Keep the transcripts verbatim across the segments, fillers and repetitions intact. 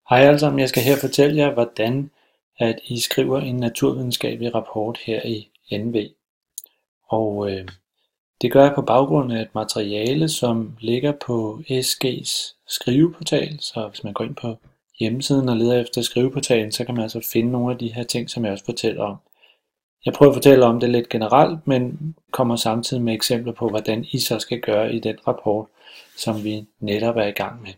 Hej alle sammen, jeg skal her fortælle jer, hvordan at I skriver en naturvidenskabelig rapport her i N V. Og øh, det gør jeg på baggrund af et materiale, som ligger på S G's skriveportal. Så hvis man går ind på hjemmesiden og leder efter skriveportalen, så kan man altså finde nogle af de her ting, som jeg også fortæller om. Jeg prøver at fortælle om det lidt generelt, men kommer samtidig med eksempler på, hvordan I så skal gøre i den rapport, som vi netop er i gang med.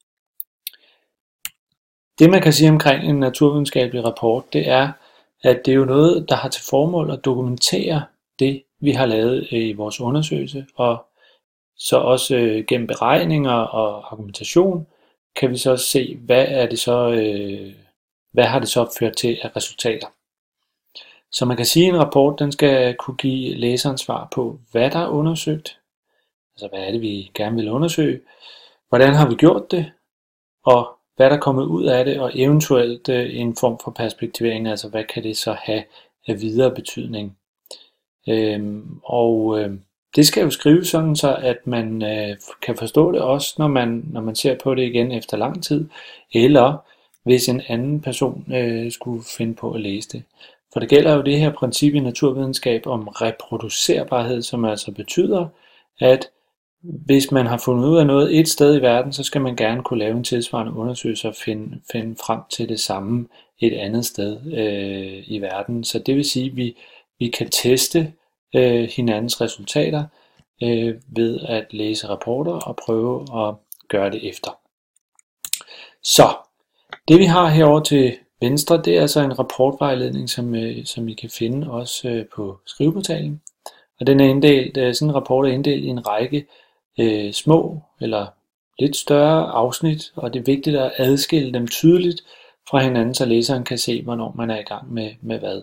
Det man kan sige omkring en naturvidenskabelig rapport, det er, at det er jo noget, der har til formål at dokumentere det, vi har lavet i vores undersøgelse, og så også øh, gennem beregninger og argumentation, kan vi så se, hvad er det så, øh, hvad har det så ført til af resultater. Så man kan sige, at en rapport, den skal kunne give læseren svar på, hvad der er undersøgt, altså hvad er det, vi gerne vil undersøge, hvordan har vi gjort det, og hvad der er kommet ud af det, og eventuelt øh, en form for perspektivering, altså hvad kan det så have af videre betydning. Øhm, og øh, det skal jo skrives sådan, så at man øh, kan forstå det også, når man, når man ser på det igen efter lang tid, eller hvis en anden person øh, skulle finde på at læse det. For det gælder jo det her princip i naturvidenskab om reproducerbarhed, som altså betyder, at hvis man har fundet ud af noget et sted i verden, så skal man gerne kunne lave en tilsvarende undersøgelse og finde, finde frem til det samme et andet sted øh, i verden. Så det vil sige, at vi, vi kan teste øh, hinandens resultater øh, ved at læse rapporter og prøve at gøre det efter. Så det vi har herovre til venstre, det er altså en rapportvejledning, som, øh, som I kan finde også øh, på skriveportalen. Og den er inddelt, øh, sådan en rapport er inddelt i en række øh, små eller lidt større afsnit, og det er vigtigt at adskille dem tydeligt fra hinanden, så læseren kan se, hvornår man er i gang med, med hvad.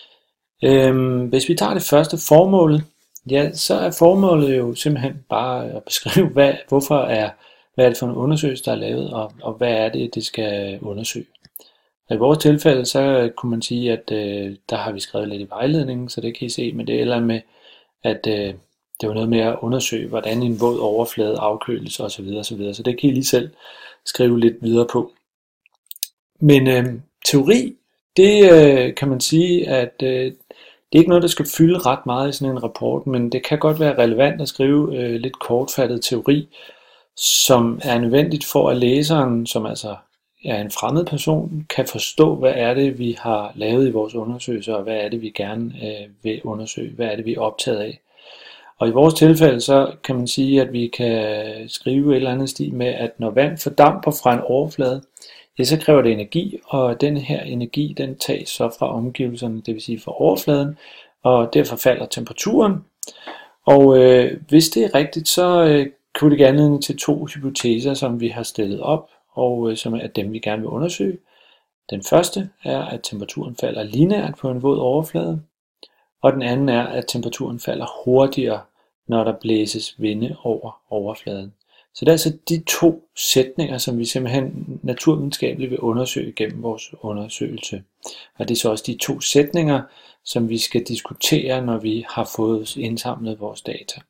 Øhm, hvis vi tager det første, formålet, ja, så er formålet jo simpelthen bare at beskrive, hvad, hvorfor er, hvad er det for en undersøgelse, der er lavet, og, og hvad er det, det skal undersøge. Og i vores tilfælde, så kunne man sige, at øh, der har vi skrevet lidt i vejledningen, så det kan I se, men det eller med, at øh, det var noget med at undersøge, hvordan en våd overflade afkøles osv. osv. Så det kan I lige selv skrive lidt videre på. Men øh, teori, det øh, kan man sige, at øh, det er ikke noget, der skal fylde ret meget i sådan en rapport, men det kan godt være relevant at skrive øh, lidt kortfattet teori, som er nødvendigt for at læseren, som altså er en fremmed person, kan forstå, hvad er det, vi har lavet i vores undersøgelser, og hvad er det, vi gerne øh, vil undersøge, hvad er det, vi er optaget af. Og i vores tilfælde, så kan man sige, at vi kan skrive et eller andet stil med, at når vand fordamper fra en overflade, ja, så kræver det energi, og den her energi, den tages så fra omgivelserne, det vil sige fra overfladen, og derfor falder temperaturen. Og øh, hvis det er rigtigt, så øh, kunne det give anledning til to hypoteser, som vi har stillet op, og øh, som er dem, vi gerne vil undersøge. Den første er, at temperaturen falder lineært på en våd overflade, og den anden er, at temperaturen falder hurtigere, når der blæses vinde over overfladen. Så det er altså de to sætninger, som vi simpelthen naturvidenskabeligt vil undersøge gennem vores undersøgelse. Og det er så også de to sætninger, som vi skal diskutere, når vi har fået indsamlet vores data.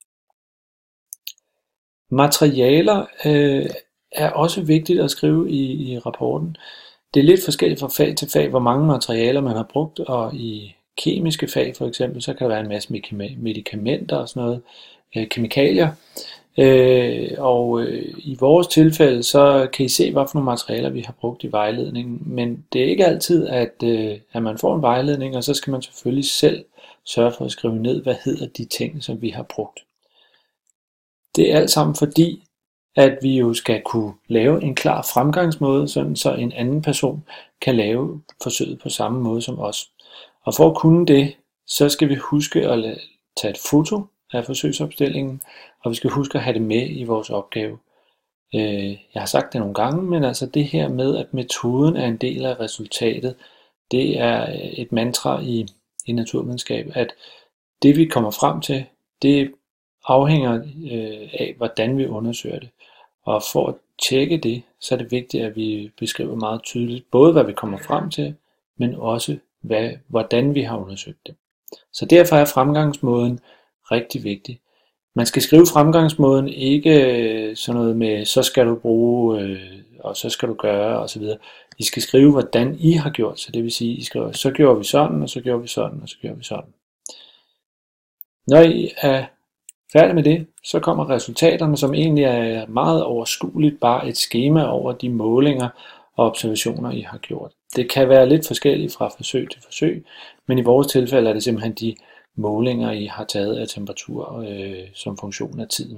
Materialer øh, er også vigtigt at skrive i, i rapporten. Det er lidt forskelligt fra fag til fag, hvor mange materialer man har brugt, og i kemiske fag for eksempel, så kan der være en masse medicamenter og sådan noget, øh, kemikalier. Øh, og øh, i vores tilfælde, så kan I se, hvad for nogle materialer vi har brugt i vejledningen, men det er ikke altid, at, øh, at man får en vejledning, og så skal man selvfølgelig selv sørge for at skrive ned, hvad hedder de ting, som vi har brugt. Det er alt sammen fordi, at vi jo skal kunne lave en klar fremgangsmåde, sådan så en anden person kan lave forsøget på samme måde som os. Og for at kunne det, så skal vi huske at tage et foto af forsøgsopstillingen, og vi skal huske at have det med i vores opgave. Jeg har sagt det nogle gange, men altså det her med, at metoden er en del af resultatet, det er et mantra i, i naturvidenskab, at det vi kommer frem til, det afhænger af, hvordan vi undersøger det. Og for at tjekke det, så er det vigtigt, at vi beskriver meget tydeligt, både hvad vi kommer frem til, men også hvad, hvordan vi har undersøgt det. Så derfor er fremgangsmåden rigtig vigtig. Man skal skrive fremgangsmåden, ikke sådan noget med, så skal du bruge, øh, og så skal du gøre, osv. I skal skrive, hvordan I har gjort, så det vil sige, I skriver, så gjorde vi sådan, og så gjorde vi sådan, og så gjorde vi sådan. Når I er færdig med det, så kommer resultaterne, som egentlig er meget overskueligt, bare et skema over de målinger og observationer, I har gjort. Det kan være lidt forskelligt fra forsøg til forsøg, men i vores tilfælde er det simpelthen de målinger, I har taget af temperatur øh, som funktion af tiden.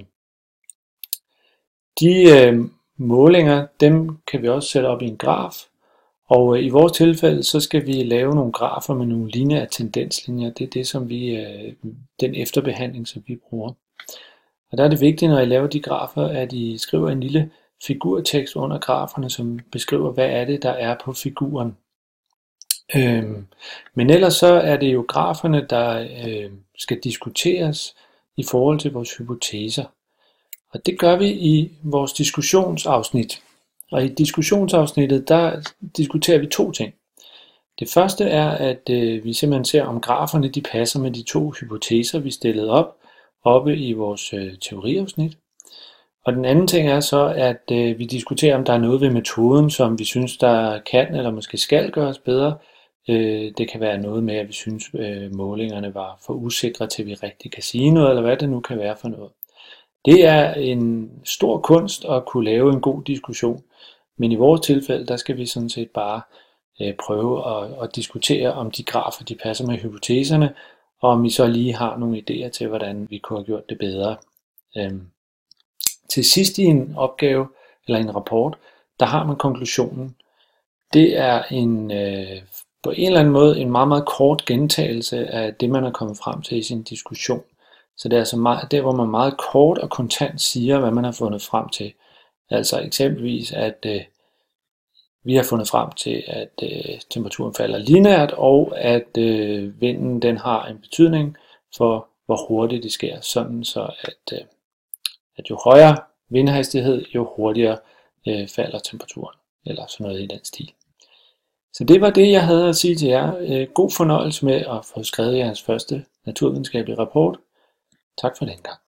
De øh, målinger, dem kan vi også sætte op i en graf, og øh, i vores tilfælde, så skal vi lave nogle grafer med nogle lineære tendenslinjer. Det er det, som vi, øh, den efterbehandling, som vi bruger. Og der er det vigtigt, når I laver de grafer, at I skriver en lille figurtekst under graferne, som beskriver, hvad er det, der er på figuren. Øhm, men ellers så er det jo graferne, der øh, skal diskuteres i forhold til vores hypoteser. Og det gør vi i vores diskussionsafsnit. Og i diskussionsafsnittet, der diskuterer vi to ting. Det første er, at øh, vi simpelthen ser, om graferne de passer med de to hypoteser, vi stillede op oppe i vores øh, teoriafsnit. Og den anden ting er så, at øh, vi diskuterer, om der er noget ved metoden, som vi synes, der kan eller måske skal gøres bedre. Øh, det kan være noget med, at vi synes, øh, målingerne var for usikre til, at vi rigtig kan sige noget, eller hvad det nu kan være for noget. Det er en stor kunst at kunne lave en god diskussion, men i vores tilfælde, der skal vi sådan set bare øh, prøve at, at diskutere, om de grafer de passer med hypoteserne, og om vi så lige har nogle idéer til, hvordan vi kunne have gjort det bedre. Øhm. Til sidst i en opgave eller en rapport, der har man konklusionen. Det er en, øh, på en eller anden måde en meget, meget kort gentagelse af det, man er kommet frem til i sin diskussion. Så det er altså meget, der, hvor man meget kort og kontant siger, hvad man har fundet frem til. Altså eksempelvis, at øh, vi har fundet frem til, at øh, temperaturen falder lineært, og at øh, vinden den har en betydning for, hvor hurtigt det sker. Sådan så, at, øh, at jo højere vindhastighed, jo hurtigere øh, falder temperaturen. Eller sådan noget i den stil. Så det var det, jeg havde at sige til jer. Øh, god fornøjelse med at få skrevet jeres første naturvidenskabelige rapport. Tak for den gang.